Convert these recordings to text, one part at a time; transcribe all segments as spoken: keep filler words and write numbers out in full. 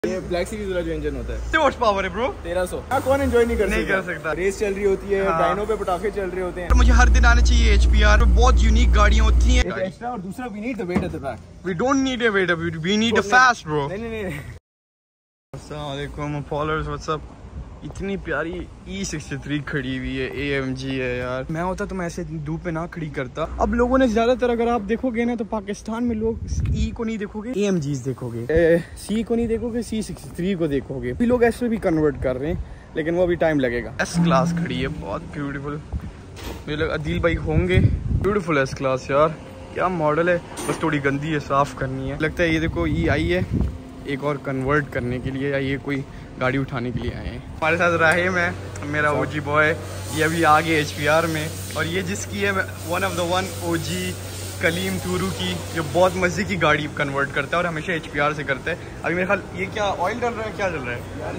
ये black series वाला जो इंजन होता है कितने हॉर्स पावर है ब्रो? तेरह सौ। हाँ, कौन एंजॉय नहीं कर नहीं सकता? कर सकता। रेस चल रही होती है, हाँ। डायनो पे पटाखे चल रहे होते हैं। तो मुझे हर दिन आना चाहिए एच पी आर। बहुत यूनिक गाड़ियाँ होती हैं। एक्स्ट्रा और दूसरा we need the weight at the back. We don't need a weight, we need a fast bro. नहीं नहीं नहीं। अस्सलाम वालेकुम फॉलोअर्स, व्हाट्सअप। इतनी प्यारी ई सिक्सटी थ्री खड़ी हुई है, ए एम जी है यार। मैं होता तो मैं ऐसे धूप पे ना खड़ी करता। अब लोगों ने ज्यादातर, अगर आप देखोगे ना, तो पाकिस्तान में लोग ई को नहीं देखोगे, ए एम जीज देखोगे, सी को नहीं देखोगे, सी सिक्सटी थ्री को देखोगे। भी लोग ऐसे भी कन्वर्ट कर रहे हैं, लेकिन वो अभी टाइम लगेगा। एस क्लास खड़ी है, बहुत ब्यूटीफुल। मुझे लगा अदील भाई होंगे। ब्यूटीफुल एस क्लास यार, क्या मॉडल है। बस थोड़ी गंदी है, साफ करनी है। लगता है ये देखो ई आई है एक और कन्वर्ट करने के लिए, या ये कोई गाड़ी उठाने के लिए आए हैं। हमारे साथ राहिम है, मेरा ओजी बॉय। ये अभी आ गए एच पी आर में। और ये जिसकी है one of the one OG Kaleem टूरू की, जो बहुत मज़े की गाड़ी कन्वर्ट करता है और हमेशा एच पी आर से करता है। अभी मेरे ख्याल ये क्या ऑयल डल रहा है, क्या चल रहा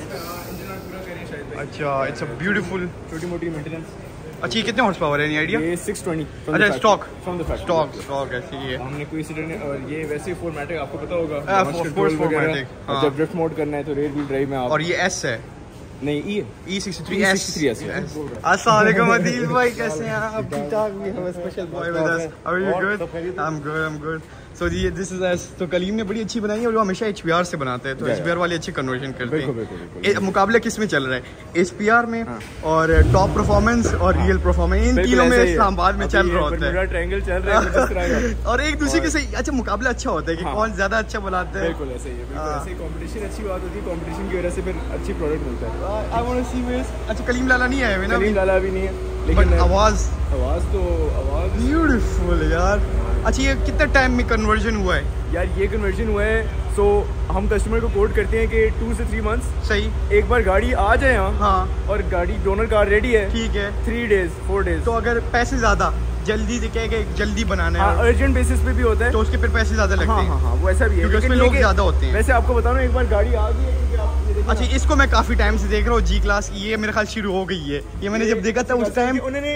है? अच्छा, इट्स अ ब्यूटीफुल। छोटी मोटी मेंटेनेंस। अच्छा, ये कितने हॉर्स पावर है? आइडिया? ये सिक्स ट्वेंटी। अच्छा, stock from the factory. Stock stock ऐसी ही है। हमने कोई इंसिडेंट, और ये वैसे फोर मैटिक आपको पता होगा। Of course four matic. जब ड्रिफ्ट मोड करना है तो रेयर व्हील ड्राइव में आप। और ये एस है? नहीं, E E sixty three S. अस्सलाम वालेकुम अदील भाई, कैसे हैं आप? ठीक ठाक। We have a special boy with us. How are you? Good. I am good, I am good. So जी, दिस इज एस। तो कलीम ने बड़ी अच्छी बनाई है और वो हमेशा एच पी आर से बनाते हैं, तो एच पी आर वाले अच्छे कन्वर्जन करते हैं। मुकाबला किस में चल रहा है? एच पी आर में। और टॉप परफॉर्मेंस और रियल परफॉर्मेंस, इन तीनों में इस्लामाबाद में चल रहा होता है। ट्रायंगल चल रहा है और एक दूसरे के सही। अच्छा, मुकाबला अच्छा होता है कि कौन ज्यादा अच्छा बनाते हैं। बिल्कुल ऐसे ही है, बिल्कुल ऐसे ही। कंपटीशन अच्छी बात होती है, कंपटीशन की वजह से फिर अच्छी प्रोडक्ट मिलता है। I want to see this. अच्छा, कलीम लाला नहीं आए हुए ना? कलीम लाला भी नहीं है, लेकिन आवाज आवाज तो आवाज ब्यूटीफुल यार। अच्छा, ये कितने टाइम में कन्वर्जन हुआ है यार? ये कन्वर्जन हुआ है, सो हम कस्टमर को कोड करते हैं कि टू से थ्री मंथ्स। सही। एक बार गाड़ी आ जाए यहाँ, हाँ, और गाड़ी डोनर कार रेडी है, ठीक है, थ्री डेज फोर डेज। तो अगर पैसे ज्यादा जल्दी कह के जल्दी बनाना है, अर्जेंट बेसिस पे भी होता है, तो उसके फिर पैसे ज्यादा लगते हैं। हाँ हाँ, वो ऐसा भी है, क्योंकि उसमें लोग ज्यादा होते हैं। वैसे आपको बताओ ना, एक बार गाड़ी आ गई है, क्योंकि आप ये देखिए। अच्छा, इसको मैं काफी टाइम से देख रहा हूँ, जी क्लास। ये मेरे ख्याल शुरू हो गई है। ये मैंने जब देखा था उस टाइम उन्होंने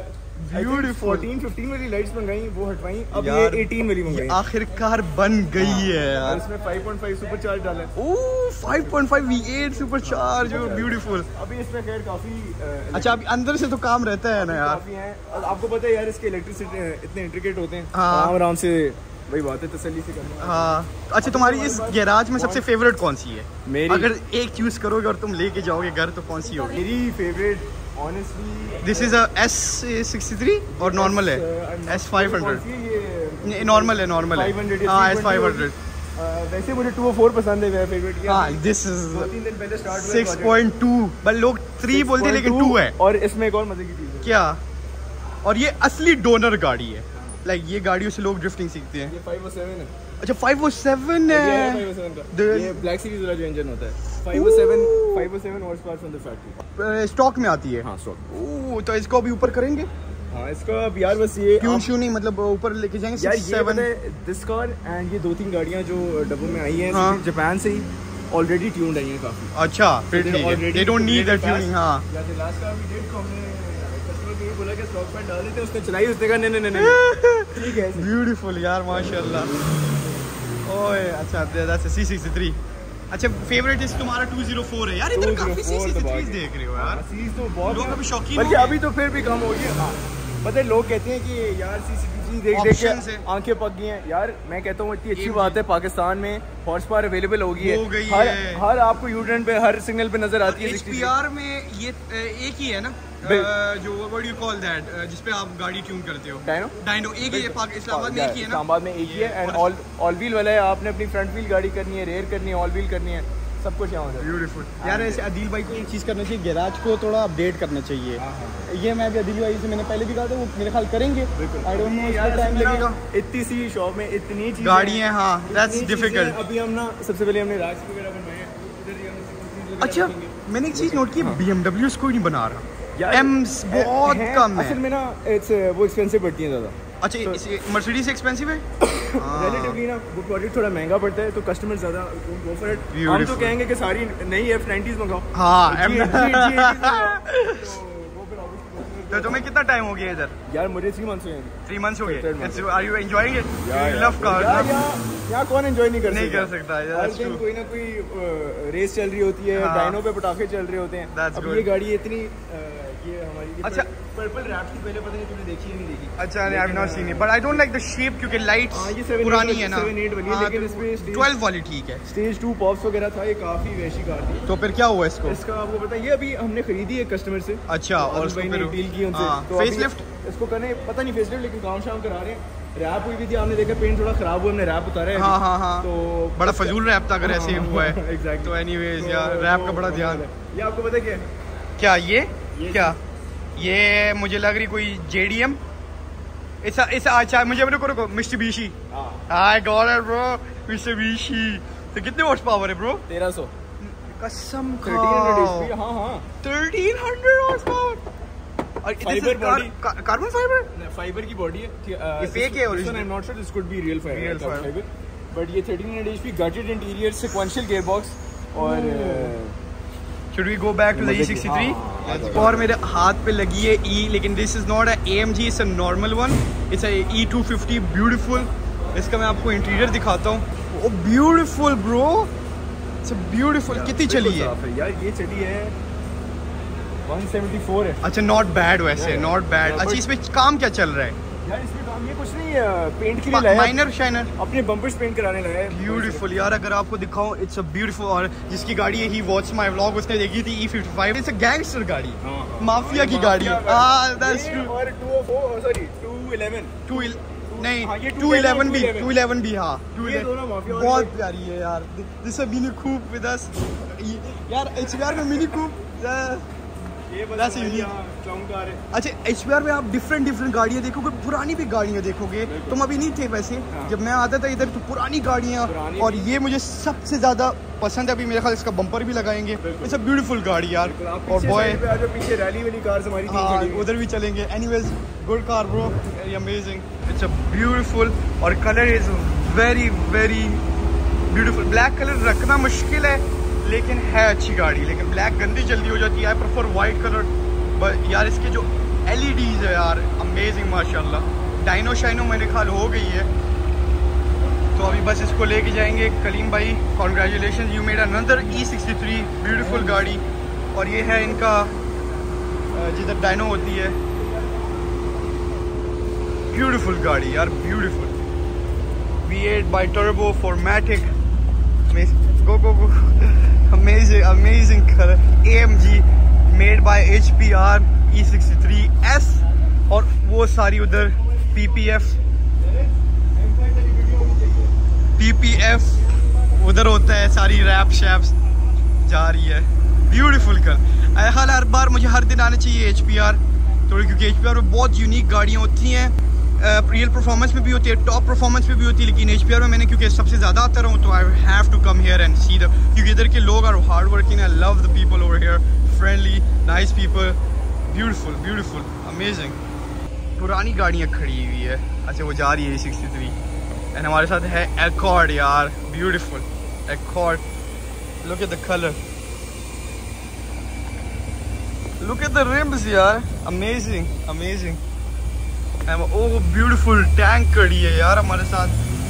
फोर्टीन फिफ्टीन वाली लाइट्स मंगाई, वो हटवाई, अब ये एटीन वाली मंगाई। आखिरकार बन गई है यार। इसमें five point five supercharge डाला है। ओह, five point five V eight supercharge, beautiful. अभी इसमें खैर काफी। अच्छा, अभी अंदर से तो काम रहता है ना यार। काफी है, और आपको पता है यार, इसके इलेक्ट्रिसिटी इतने इंट्रिकेट होते हैं। हाँ, आराम आराम से वही बात है, तसल्ली से करना। हाँ। अच्छा, तुम्हारी इस गैराज में सबसे फेवरेट कौन सी है? मेरी, अगर एक चूज करोगे और तुम लेके जाओगे घर, तो कौन सी होगी? मेरी favourite honestly, this is a S sixty three और नॉर्मल है एस फाइव हंड्रेड। नॉर्मल है, नॉर्मल है। हाँ, एस फाइव हंड्रेड। वैसे मुझे टू ओ फोर पसंद है, मेरा फेवरेट। हाँ, दिस इज दो तीन दिन पहले स्टार्ट हुआ सिक्स पॉइंट टू। बट लोग थ्री बोलते हैं, लेकिन टू है। और इसमें एक और मजे की चीज है। क्या? और ये असली डोनर गाड़ी है। लाइक ये गाड़ियों से लोग ड्रिफ्टिंग सीखते हैं। ये फाइव ओ सेवन है। अच्छा, फाइव ओ सेवन है। फाइव ओ सेवन का ये ब्लैक सीरीज वाला जो इंजन होता है, five O seven five O seven horse power from the factory. Stock में आती है? हाँ, स्टॉक। ओह, तो इसको अभी ऊपर करेंगे? हाँ, इसका अब यार बस ये क्यों शू नहीं, मतलब ऊपर लेके जाएंगे यार। सिक्स, ये सेवन। दिस कार एंड ये दो तीन गाड़ियाँ जो डब्बों में आई हैं, हाँ, जापान से ही ऑलरेडी ट्यून्ड आई हैं काफी। अच्छा, फिर ठीक है, they don't need that tuning. हाँ, लास्ट कार भी डेट को हमने कस्टमर को ये बोला कि स्टॉक पैड डाल देते, उसने चलाई, उसने कहा नहीं नहीं नहीं ठीक है। ब्यूटीफुल यार, माशाल्लाह। ओए, अच्छा, दैट्स सी सिक्सटी थ्री। अच्छा, फेवरेट इस तुम्हारा टू ज़ीरो फोर है यार। इधर काफी सी सिक्सटी थ्री देख रहे हो यार। सीरीज तो बहुत लोग अभी शौकीन, बल्कि अभी तो फिर भी कम हो गई है। पता है, लोग कहते हैं कि यार सी सिक्सटी थ्री देख देख के आंखें पक गई हैं। यार मैं कहता हूँ, इतनी अच्छी बात है, पाकिस्तान में हॉर्स पावर अवेलेबल हो गई है, हो गई हर, है। हर आपको यू टर्न पे, हर सिग्नल पे नजर आती है। एच पी आर में ये एक ही है ना, जो व्हाट यू कॉल दैट, जिसपे आप गाड़ी ट्यून करते हो? डायनो। डायनो एक ही है, इस्लामाबाद में एक ही है ना? इस्लामाबाद में एक ही है। एंड ऑल ऑल व्हील वाला है। आपने अपनी फ्रंट व्हील गाड़ी करनी है, रेयर करनी है, ऑल व्हील करनी है, सब कुछ यहाँ होता है। ब्यूटीफुल यार। ऐसे अदील भाई को एक चीज़ करना चाहिए, गैराज को थोड़ा अपडेट करना चाहिए। ये मैं भी अदील भाई से मैंने पहले भी कहा था, वो मेरे ख्याल करेंगे। आई डोंट नो, इसमें टाइम लगेगा। इतनी सी शॉप में इतनी चीज़ें, गाड़ियाँ। हाँ, दैट्स डिफिकल्ट। अभी हम ना सबसे पहले हमने रैक्स वगैरह बनवाए हैं। अच्छा, मैंने एक चीज़ नोट की, बी एम डब्ल्यू कोई नहीं बना रहा यार। एम्स बहुत कम है असल में ना, इट्स वो एक्सपेंसिव पड़ती है ज़्यादा। अच्छा, मर्सिडीज एक्सपेंसिव है रिलेटिवली ना, वो प्रोडक्ट थोड़ा महंगा पड़ता है, तो कस्टमर ज़्यादा गो फॉर इट। हम तो कहेंगे कि सारी नई एफ नाइंटीज़ मंगाओ। हाँ, तो तुम्हें कितना टाइम हो गया इधर? यार मुझे थ्री मंथ्स हुए हैं। थ्री मंथ्स हो गए। Are you enjoying it? You love cars? यहाँ कौन एंजॉय नहीं कर नहीं कर सकता। हर दिन कोई ना कोई रेस चल रही होती है, डायनो पे पटाखे चल रहे होते हैं। अब ये गाड़ी इतनी ये हमारी अच्छा पर्पल रैप थी, पहले पता नहीं तुमने देखी है नहीं देखी? अच्छा I have not seen it but I don't like the shape क्योंकि लाइट्स पुरानी है ना। सेवन एट बनी है लेकिन इसमें ट्वेल्व वाली ठीक है। स्टेज टू पॉप्स वगैरह था, ये काफी वैसी कार थी। तो फिर क्या हुआ इसको? इसका आपको पता है ये अभी हमने खरीदी है कस्टमर से। अच्छा और उसको फिर डील की उनसे। तो फेसलिफ्ट इसको करने पता नहीं फेसलिफ्ट लेकिन काम शाम करा रहे हैं। रैप हुई भी थी, आपने देखा पेंट थोड़ा खराब हुआ, हमने रैप उतारा है। हाँ हाँ हाँ तो बड़ा फजूल रैप था अगर ऐसे हुआ है। एग्जैक्टली। तो एनीवेज यार रैप का बड़ा ध्यान। ये आपको पता क्या क्या ये क्या ये मुझे लग रही कोई जेडीएम ऐसा ऐसा। अच्छा मुझे अपने को Mitsubishi. I got it bro, Mitsubishi. तो कितने हॉर्स पावर है ब्रो? तेरह सौ। कसम थर्टीन हंड्रेड। हाँ हाँ थर्टीन हंड्रेड हॉर्स पावर। और fiber body, carbon fiber fiber की बॉडी है। ये फेक है original? I am not sure, this could be real real fiber but ये thirteen hundred HP gutted interior, sequential gearbox. और Should we go back to the E sixty-three? और मेरे हाथ पे लगी है E, लेकिन this is not a A M G, it's a normal one. It's a E two fifty, beautiful. इसका मैं आपको इंटीरियर दिखाता हूँ। Oh beautiful bro, it's a beautiful. कितनी चली है यार? ये चली है वन सेवेंटी फोर है। अच्छा नॉट बैड वैसे, नॉट बैड। अच्छा इसमें काम क्या चल रहा है यार? इसमें काम ये कुछ नहीं है, पेंट के लिए लाया, माइनर शाइनर, अपने बम्पर्स पेंट कराने लाया है। ब्यूटीफुल यार, अगर आपको दिखाऊं इट्स अ ब्यूटीफुल। और जिसकी गाड़ी है ही वॉच माय व्लॉग, उसने देखी थी E fifty five. It's a gangster गाड़ी, माफिया की गाड़ी है। हां दैट्स ट्रू। और two O four sorry two eleven two नहीं टू इलेवन भी टू इलेवन भी हाँ ये दोनों माफिया बहुत प्यारी है यार। This a mini coupe with us यार। एचबीआर में मिनी कूप ये बस क्लाउन कार है। अच्छा एचबीआर में आप डिफरेंट डिफरेंट गाड़ियाँ देखोगे, पुरानी भी गाड़ियाँ देखोगे। तुम अभी नहीं थे वैसे, जब मैं आता था इधर तो पुरानी गाड़ियाँ। और ये मुझे सबसे ज्यादा पसंद है। अभी मेरे ख्याल इसका बम्पर भी लगाएंगे। इट्स अ ब्यूटीफुल गाड़ी यार। और बॉय पीछे रैली वाली कार्स हमारी हाँ उधर भी चलेंगे। Anyways good car bro, amazing. It's a beautiful और colour is very very beautiful. Black colour रखना मुश्किल है लेकिन है अच्छी गाड़ी। लेकिन ब्लैक गंदी जल्दी हो जाती है। I prefer white colour. But यार इसके जो एलईडीज है यार अमेजिंग माशाल्लाह। डाइनो शाइनो मेरे ख्याल हो गई है। तो अभी बस इसको लेके जाएंगे। कलीम भाई congratulation, you made another E sixty three beautiful गाड़ी। और ये है इनका जिधर डाइनो होती है, ब्यूटीफुल गाड़ी यार, beautiful. V eight biturbo four matic, go go go, amazing amazing color, A M G made by H P R E sixty-three S। और वो सारी उधर P P F P P F उधर होता है, सारी रैप शैप्स जा रही है। Beautiful colour. हाल हर बार मुझे हर दिन आना चाहिए H P R तो, क्योंकि H P R में बहुत यूनिक गाड़ियाँ होती हैं। रियल uh, परफॉर्मेंस में भी होती है, टॉप परफॉर्मेंस में भी होती है। लेकिन एच पी आर में मैंने क्योंकि सबसे ज़्यादा आता रहा हूँ तो I have to come here and see the, क्योंकि इधर के लोग are hard working. I love the people over here, friendly nice people, beautiful beautiful amazing. पुरानी गाड़ियाँ खड़ी हुई है। अच्छा वो जा रही है ए सिक्सटी थ्री एंड हमारे साथ है एकॉर्ड यार, beautiful Accord. Look at the colour, look at the rims यार, amazing amazing. Oh beautiful tank खड़ी है यार हमारे साथ।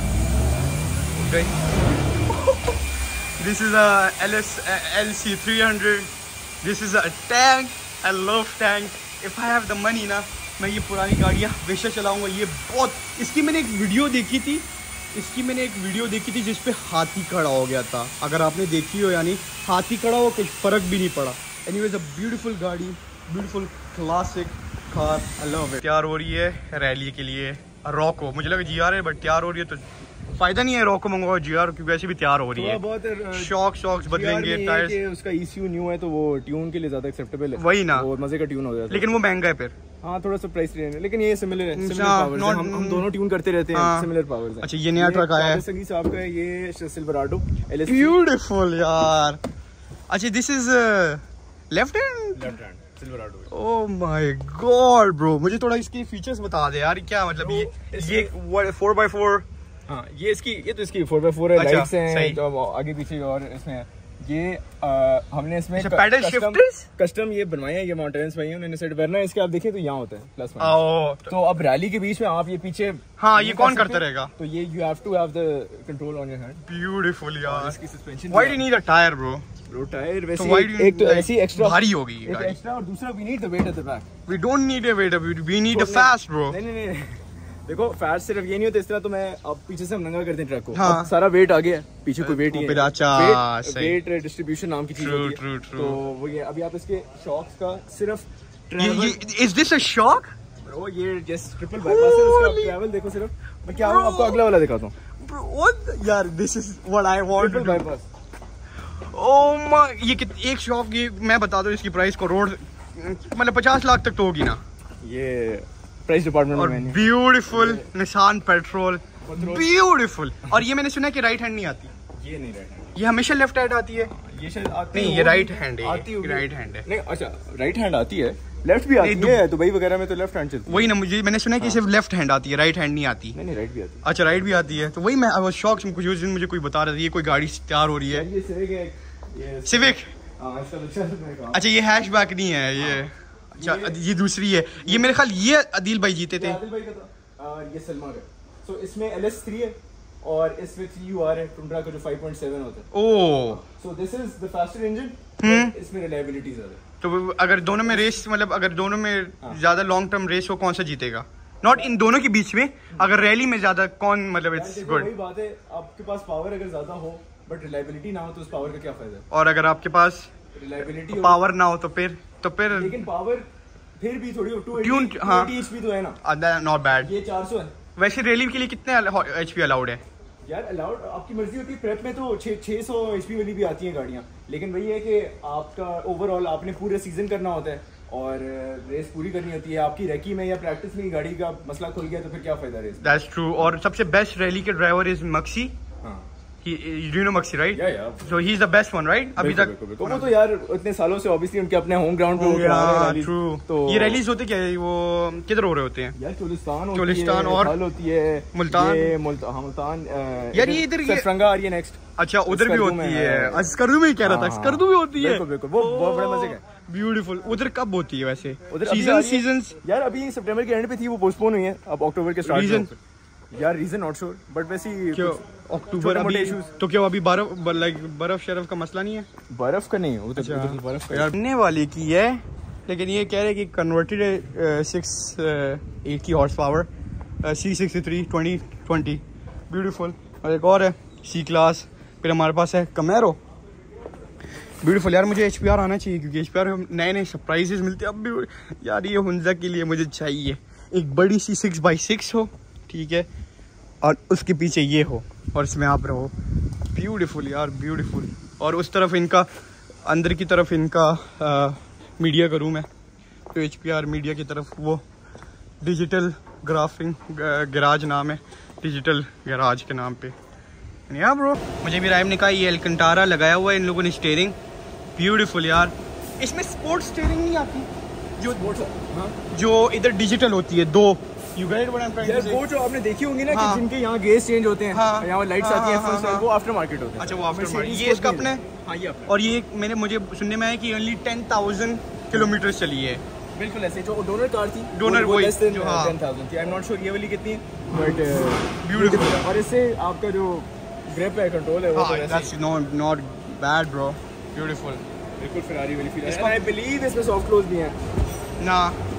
This is a L S L C three hundred. This is a tank. I love tank. If I have the money ना मैं ये पुरानी गाड़ियाँ हमेशा चलाऊंगा। ये बहुत, इसकी मैंने एक वीडियो देखी थी इसकी मैंने एक वीडियो देखी थी जिसपे हाथी खड़ा हो गया था। अगर आपने देखी हो, यानी हाथी खड़ा हो कुछ फर्क भी नहीं पड़ा। एनीवेज अ ब्यूटीफुल गाड़ी, beautiful classic car, I love it. तैयार हो रही है रैली के लिए रॉको। मुझे लगा जी आर है बट तैयार हो रही है तो फायदा नहीं है रॉको मंगवाओ जी आर, क्योंकि वैसे भी तैयार हो रही है। बहुत शॉक शॉक्स बदलेंगे, टायर्स। उसका ईसीयू न्यू है तो वो ट्यून के लिए ज्यादा एक्सेप्टेबल है। वही ना, वो मजे का ट्यून हो जाता है। लेकिन वो महंगा है फिर। हाँ थोड़ा सा प्राइस रेंज है, लेकिन ये सिमिलर है, सिमिलर पावर्स हैं। हम हम दोनों ट्यून करते रहते हैं, सिमिलर पावर्स हैं। अच्छा ये नया ट्रक आया है संगीत साहब का है, ये सिल्वराडो एल एस। ब्यूटीफुल यार। अच्छा this is left hand, left hand Silverado. Oh my God bro, मुझे थोड़ा इसके फीचर्स बता दे यार। क्या मतलब ये ये फोर बाई फोर? हाँ ये इसकी, ये तो इसकी फोर बाई फोर है। लाइट्स हैं जो आगे पीछे, और इसमें ये आ, हमने इसमें पैडल शिफ्टर्स कस्टम ये बनवाए हैं, ये माउंटेन्स भाई उन्होंने सेट करना है इसके। आप देखिए तो यहाँ होता है प्लस माइनस। तो अब रैली के बीच में आप ये पीछे, हाँ ये कौन करता रहेगा? तो ये you have to have the control on your hand. Beautiful यार। इसकी suspension, why do you need a tyre bro? Bro tyre वैसे so एक, एक तो ऐसी एक्स्ट्रा भारी होगी एक तो एक्स्ट्रा, और दूसरा we need the weight at the back. We don't need a weight, we need a fast bro. नहीं नहीं नहीं देखो फास्ट सिर्फ ये नहीं होता, इस तरह तो मैं अब पीछे से हम नंगा करते हैं ट्रक को। हाँ। सारा वेट आ गया है, पीछे कोई वेट ही है। अच्छा, वेट डिस्ट्रीब्यूशन नाम की चीज होती है। ट्रू, ट्रू, तो वो ये अभी आप इसके शॉक्स का सिर्फ is this a shock bro? ये जस्ट ट्रिपल बाईपास है, उसका ट्रैवल देखो सिर्फ। मैं क्या आपको अगला वाला दिखाता हूं यार। This is what I want triple bypass. Oh my, ये कित एक शॉप की मैं बता दूं इसकी प्राइस करोड़ मतलब पचास लाख तक तो होगी ना ये प्राइस डिपार्टमेंट में। मैंने ब्यूटीफुल निसान पेट्रोल, ब्यूटीफुल। और ये मैंने सुना है कि राइट हैंड नहीं आती। ये नहीं राइट हैंड, ये हमेशा लेफ्ट हैंड आती है। ये शायद आती नहीं, ये राइट हैंड है, राइट हैंड है। नहीं अच्छा, राइट हैंड आती है, लेफ्ट भी आती है। दुबई वगैरह में तो लेफ्ट हैंड चलती है। वही ना, मुझे मैंने सुना है कि सिर्फ लेफ्ट हैंड आती है, राइट हैंड नहीं आती। नहीं नहीं राइट भी आती है। अच्छा राइट भी आती है। तो वही मैं आई वाज शॉक्ड, कुछ उस दिन मुझे कोई बता रहा था ये कोई गाड़ी तैयार हो रही है। ये सिविक है, ये सिविक। हां इसका अच्छा है। अच्छा ये हैचबैक नहीं है ये। अच्छा ये दूसरी है। ये मेरे ख्याल ये अदील भाई जीते थे। आदिल भाई का था और ये सलमा का। सो इसमें एल एस थ्री है और इसमें थ्री यू आर है टुंड्रा का जो फाइव पॉइंट सेवन होता है। Oh, so this is the faster engine, इसमें रिलायबिलिटी ज्यादा है। तो अगर दोनों में रेस मतलब अगर दोनों में ज्यादा लॉन्ग टर्म रेस हो कौन सा जीतेगा? नॉट इन दोनों के बीच में, अगर रैली में ज्यादा कौन मतलब इट्स गुड। वही बात है, आपके पास पावर अगर ज्यादा हो बट रिलायबिलिटी ना हो तो उस पावर का क्या फायदा है? और अगर आपके पास रिलायबिलिटी पावर ना हो तो फिर तो फिर लेकिन पावर फिर भी थोड़ी ट्यून, हाँ एचपी तो है ना, नॉट बैड। ये चार सौ है। वैसे रैली के लिए कितने एचपी अलाउड है? यार अलाउड आपकी मर्जी होती है। प्रेप में तो छह सौ एचपी वाली भी आती हैं गाड़ियाँ, लेकिन वही है कि आपका ओवरऑल आपने पूरे सीजन करना होता है और रेस पूरी करनी होती है। आपकी रेकी में या प्रैक्टिस में गाड़ी का मसला खुल गया तो फिर क्या फायदा रेस? That's true. और सबसे बेस्ट रैली के driver is Maxi. He, you do know Maxi, right? Yeah, yeah. So he's the best one, right? अभी तक तो वो तो यार इतने सालों से ऑब्वियसली उनके अपने होम ग्राउंड पे वो रैली। ट्रू। तो ये रैलीज होते क्या है, वो किधर हो रहे होते हैं? यार चोलिस्तान होती चोलिस्तान है, और हल होती है, मुल्तान। ये मुल्तान, हाँ मुल्तान। यार ये इधर ये सरफरंगा आ रही है नेक्स्ट। अच्छा उधर भी होती है। स्कर्दू में ही कह रहा था, स्कर्दू भी होती है। बिल्कुल बिल्कुल, वो बहुत बड़ा मजे का। ब्यूटीफुल। उधर कब होती है वैसे? उधर सीजन सीजन्स यार अभी सितंबर के एंड पे थी, वो पोस्टपोन हुई है अब अक्टूबर के स्टार्ट में। यार रीजन नॉट श्योर बट वैसे क्यों अक्टूबर अभी तो क्या अभी बर्फ लाइक बर्फ शरफ का मसला नहीं है? बर्फ का नहीं है, अच्छा बर्फ का यार वाली की है, लेकिन ये कह रहे कि कन्वर्टेड है सिक्स एट की horse power C sixty three twenty twenty beautiful. और एक और है सी क्लास। फिर हमारे पास है कमेरो, ब्यूटीफुल। यार मुझे एच पी आर आना चाहिए क्योंकि एच पी आर नए नए सरप्राइजेस मिलते हैं अब भी। यार ये हुंजा के लिए मुझे चाहिए एक बड़ी सी सिक्स बाई सिक्स हो, ठीक है, और उसके पीछे ये हो और इसमें आप रहो। ब्यूटीफुल यार ब्यूटीफुल। और उस तरफ इनका अंदर की तरफ इनका आ, मीडिया का रूम है, तो एच पी आर मीडिया की तरफ वो डिजिटल ग्राफिंग गैराज नाम है, डिजिटल गैराज के नाम पे। या ब्रो मुझे भी राइम ने कहा ये एलकंटारा लगाया हुआ है इन लोगों ने स्टीयरिंग। ब्यूटीफुल यार। इसमें स्पोर्ट्स स्टीयरिंग नहीं आती जो हाँ? जो इधर डिजिटल होती है दो। You get what I'm trying to say? वो जो आपने देखी होंगी ना हाँ। कि जिनके यहाँ गेज चेंज होते हैं, हाँ। यहाँ लाइट्स हाँ, आती हैं, हाँ, हाँ, वो आफ्टर मार्केट होते हैं। अच्छा वो आफ्टर मार्केट। ये इसका अपने? हाँ ये अपने। और ये मैंने मुझे सुनने में आया कि ओनली टेन थाउजेंड किलोमीटर चली है। बिल्कुल ऐसे जो डोनर कार थी, डोनर वही जो हाँ टेन थाउजेंड थी। आई एम नॉट श्योर ये वाली कितनी है बट ब्यूटीफुल। और इससे आपका जो ग्रिप है, कंट्रोल है, वो हाँ that's not not bad bro. Beautiful. बिल्कुल फरारी वाली फील है। आई बिलीव इसमें सॉफ्ट क्लोज भी है ना।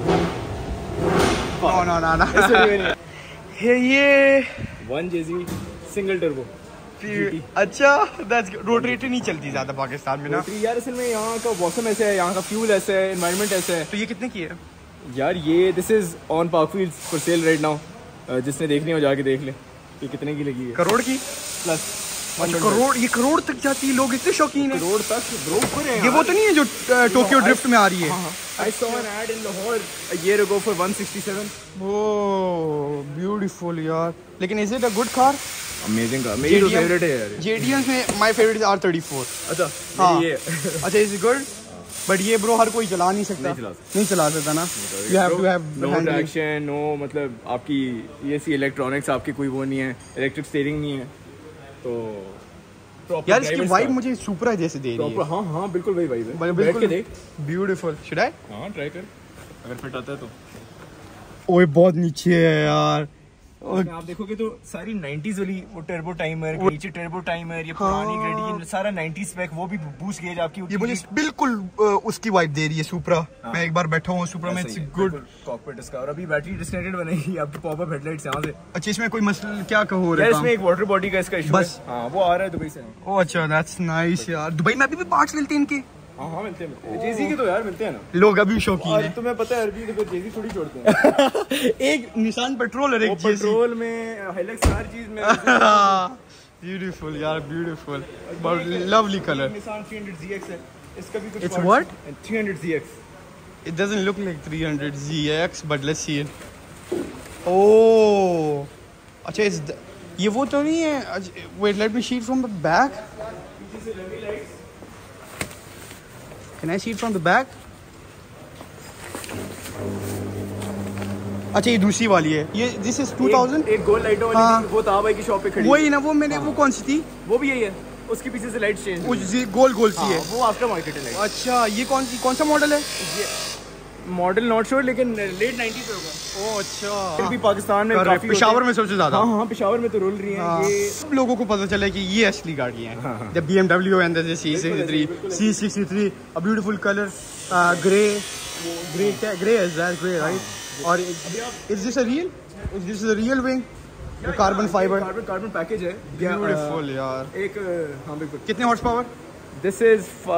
नो नो ना ना ये ये वन जेजी सिंगल टर्बो। अच्छा दैट्स रोटरेटर नहीं चलती ज्यादा पाकिस्तान में ना यार। असल में यहाँ का मौसम ऐसा है, यहाँ का फ्यूल ऐसा है, एनवायरनमेंट ऐसा है। तो ये कितने की है यार? ये this is on Parkfield for sale right now. जिसने देखनी हो जाके देख ले कि कितने की लगी है। करोड़ की प्लस करोड़। ये करोड़ तक जाती है, लोग इतने शौकीन है। करोड़ तक ब्रो ऊपर है। ये वो तो नहीं है जो टोक्यो ड्रिफ्ट में आ रही है? I saw an ad in Lahore a year ago for one sixty-seven. Oh, beautiful यार। लेकिन is it a good car? Amazing car. मेरी तो favorite है यार। J D M में my favorite is R thirty-four. अच्छा हाँ ये अच्छा is it good? बट ये ब्रो हर कोई चला नहीं सकता। नहीं चला सकता ना। You have to have no traction, no मतलब आपकी ये सी इलेक्ट्रॉनिक्स आपकी कोई वो नहीं है, इलेक्ट्रिक स्टीयरिंग नहीं है, तो proper यार इसकी driver's वाइब car। मुझे सुपरा जैसे दे रही Proper, हाँ हाँ बिल्कुल वही वाइब है। है बैठ के देख। ब्यूटीफुल शुड आई हाँ ट्राई कर, अगर फिट आता है तो। ओए बहुत नीचे है यार। और आप देखोगे तो सारी नाइंटीज़ वाली वो टर्बो टाइमर, नीचे टर्बो टाइमर, ये पुरानी ग्रेडी की सारा नाइंटीज़ स्पेक, वो भी बूस्ट गेज आपकी ये मुझे बिल्कुल अ, उसकी वाइब दे रही है सुपरा। मैं एक बार बैठा हूँ सुपरा में, इट्स गुड कॉकपिट इसका। और अभी बैटरी डिस्कनेक्टेड बनेगी आपकी पॉपअप हेडलाइट्स यहाँ से। अच्छा इसमें कोई मसला क्या कहो यार इसमें एक वाटर बॉडी का इसका इशू बस। है। हाँ वो आ रहा है दुबई से। ओह अच्छा दैट्स नाइस यार। दुबई में अभी भी पार्ट्स मिलते हैं इनके? हाँ हाँ मिलते हैं, जेजी के तो यार मिलते हैं ना। लोग अभी शौकीन और हैं। तुम्हें पता है अरबी तो फिर जेजी थोड़ी छोड़ते हैं। एक निशान पेट्रोल और वो एक जेसी। पेट्रोल में हाइलक्स हर चीज में। ब्यूटीफुल यार beautiful, but lovely colour. Nissan three hundred Z X है, इसका भी कुछ It's parts what? हैं। Three hundred Z X. It doesn't look like three hundred Z X, but let's see it. Oh, अच्छा इस ये वो तो नहीं है। Wait, let me see it from the back. पीछे से लंबी lights. Can I see it from the back? अच्छा ये दूसरी वाली है, ये this is two thousand? एक गोल लाइटों वाली हाँ। थी, वो ताब भाई की शॉप पे खड़ी वही ना, वो मैंने वो कौन सी थी? वो भी यही है, उसके पीछे से लाइट चेंज। वो जी- गोल गोल सी है। वो आफ्टर मार्केट है लाइट। अच्छा ये कौन सी कौन सा मॉडल है? ये मॉडल नॉट श्योर, लेकिन लेट नाइंटीज़ में होगा। ओह अच्छा। फिर भी पाकिस्तान में काफी पेशावर में सबसे ज्यादा। हाँ हाँ पेशावर में तो रोल रही है ये। सब लोगों को पता चला कि ये असली गाड़ी है। The B M W and the C sixty-three, C sixty-three, a beautiful color, uh, grey, grey, grey is that grey, right? और is this a real? Is this a real wing? The carbon fiber. Carbon carbon package है। Beautiful यार। एक हाँ बिल्कुल। कितने horse power? This is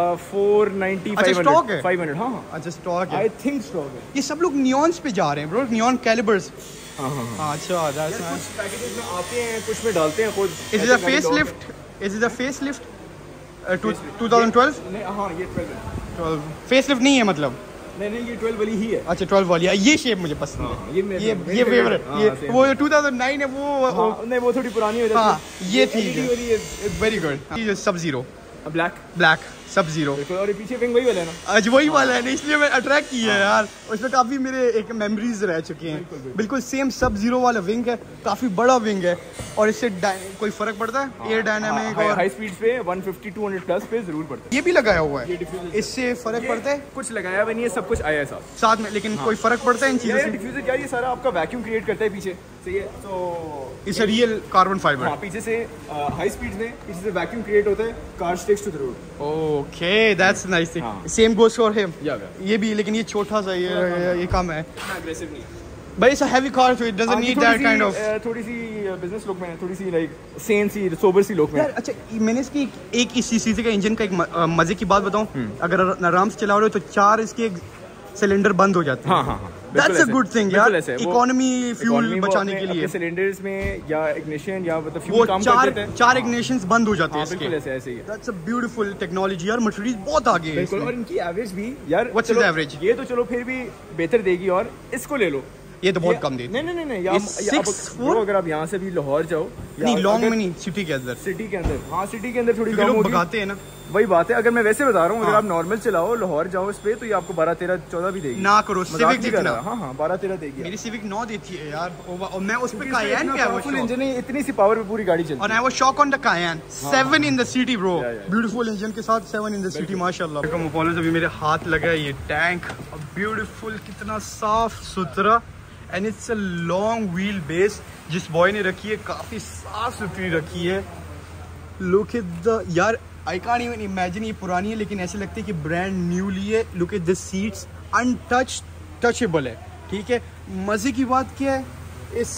four ninety अच्छा, stock है? Five hundred. हाँ हाँ अच्छा स्टॉक है। आई थिंक स्टॉक है। ये सब लोग नियॉन्स पे जा रहे हैं ब्रो, नियॉन कैलिबर्स। हाँ हाँ हाँ। अच्छा that's कुछ nice. पैकेजेस में आते हैं, कुछ में डालते हैं खुद। Is it a facelift? Is it a facelift? Uh, two- twenty twelve? नहीं हाँ ये ट्वेल्व है। twelve. Facelift नहीं है मतलब? नहीं नहीं ये ट्वेल्व वाली ही है। अच्छा ट्वेल्व वाली है। ये शेप मुझे पसंद हाँ, है। ये मेरे- ये मेरी ये favorite- फेवरेट। हाँ, ये same। वो टू थाउज़ेंड नाइन है वो। हाँ, नहीं वो थोड़ी पुरानी हो जाती है। हाँ ये ठीक L E D है। वाली है वेरी गुड। ये सब जीरो ब्लैक ब्लैक सब जीरो। बिल्कुल। और ये पीछे विंग वही वाला है ना। आज वही वाला है ना, इसलिए मैं अट्रैक्ट किया है यार। उसमें काफी मेरे एक मेमोरीज रह चुके हैं। बिल्कुल सेम सब जीरो वाला विंग है, काफी बड़ा विंग है। और इससे कोई फर्क पड़ता है एयर डायनामिक और हाई स्पीड पे one fifty two hundred plus पे जरूर पड़ता है। ये भी लगाया हुआ ये है, diffuser- इससे फर्क पड़ता है कुछ लगाया हुआ नहीं है, सब कुछ आया है साथ साथ में, लेकिन कोई फर्क पड़ता है इन चीजों ये से? डिफ्यूजर क्या है, ये सारा आपका वैक्यूम क्रिएट करता है पीछे से। ये तो इट्स अ रियल कार्बन हाँ फाइबर। पीछे से हाई स्पीड में पीछे से वैक्यूम क्रिएट होता है, car sticks to the road. Okay that's nice thing. हाँ। Same goes for him. या ये भी, लेकिन ये छोटा सा ये ये- ये कम है। इतना aggressive नहीं है। But it's a heavy car, so it doesn't हाँ, need थोड़ी that सी, kind of. अ, थोड़ी सी बिजनेस लुक में है, थोड़ी सी लाइक सेन सी सोबर सी लुक में यार है। अच्छा मैंने इसकी एक- एक इस सीसी का इंजन का एक म- अ, मजे की बात बताऊं, अगर आराम से चला रहे हो तो चार इसके सिलेंडर बंद हो जाते हैं। हाँ हाँ हाँ That's a good thing यार, इकोनॉमी फ्यूल economy वो बचाने अपने- के लिए। अपने सिलेंडर्स में या इग्निशन या मतलब वो फ्यूल काम चार कर देते हैं। चार इग्निशंस बंद हो जाते हैं हाँ, बिल्कुल इसके। ऐसे ऐसे ही है। That's a beautiful technology यार, मर्सिडीज बहुत आगे है बिल्कुल। इसमें। और इनकी एवरेज भी यार What's चलो, his average? ये तो चलो फिर भी बेहतर देगी, और इसको ले लो। ये तो बहुत ये- कम देती नहीं नहीं नहीं नहीं, या- It's या अब- six four? bro, अगर आप यहाँ से भी लाहौर जाओ या नहीं लॉन्ग अगर में नहीं, सिटी के अंदर, सिटी के अंदर, हाँ सिटी के अंदर थोड़ी क्योंकि कम लोग होगी। भगाते हैं ना। वही बात है, अगर मैं वैसे बता रहा हूँ, अगर हाँ। आप नॉर्मल चलाओ लाहौर जाओ इस पे, तो ये आपको बारह तेरह चौदह भी देगी। ना करो, मजाक Civic नहीं कर जितना। रहा। हाँ हाँ बारह तेरह देगी। मेरी सिविक नौ देती है यार, और और मैं उस पे क्योंकि कायन इसका पे इतना powerful आई इंजन है, इतनी सी पावर पे पूरी गाड़ी चलती और है। I was shock on the कायन। Seven in the city bro, Yeah, yeah. Beautiful engine के साथ सेवन इन द सिटी माशाल्लाह। देखो अपोलो अभी मेरे हाथ लगा है ये टैंक, ब्यूटीफुल, कितना साफ सुथरा, and it's a long wheelbase. जिस बॉय ने रखी है काफी साफ सुथरी रखी है। लुक एट द यार, आई कांट इवन इमेजिन, ये पुरानी है लेकिन ऐसे लगता है कि ब्रांड न्यूली है। Look at the seats, untouch touchable है, ठीक है। मजे की बात क्या है इस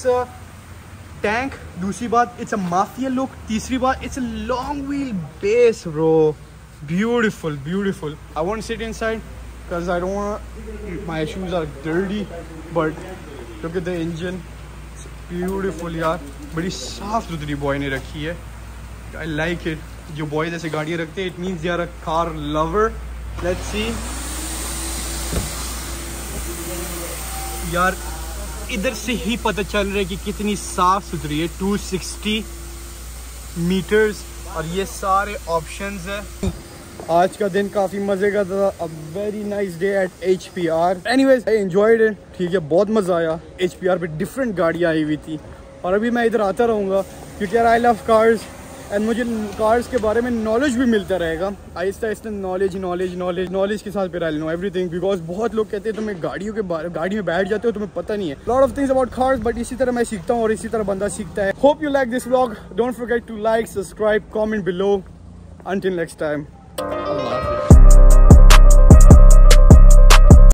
टैंक, दूसरी बात इट्स अ माफिया लुक, तीसरी बात it's a long wheelbase bro, beautiful beautiful. I want sit inside because I don't want my shoes are dirty, but look at the engine, beautiful यार, बड़ी साफ सुथरी boy ने रखी है। I like it. जो बॉय जैसे गाड़ियाँ रखते हैं, it means they are a car lover. Let's see यार, इधर से ही पता चल रहा है कि कितनी साफ सुथरी है। टू सिक्सटी मीटर्स और ये सारे ऑप्शंस है। आज का दिन काफी मजे का था। A very nice day at H P R. Anyways I enjoyed it, ठीक है, बहुत मजा आया। एच पी आर पे डिफरेंट गाड़ियाँ आई हुई थी और अभी मैं इधर आता रहूँगा क्योंकि यार आई लव कार्स। एंड मुझे कार्स के बारे में नॉलेज भी मिलता रहेगा Aahista Aahista. Knowledge knowledge knowledge knowledge के साथ फिर आई नो एवरीथिंग, बिकॉज बहुत लोग कहते हैं तुम्हें गाड़ियों के बारे गाड़ी में बैठ जाते हो तुम्हें पता नहीं है lot of things about cars, but इसी तरह मैं सीखता हूँ और इसी तरह बंदा सीखता है। Hope you like this vlog, don't forget to like, subscribe, comment below. Until next time, Allah.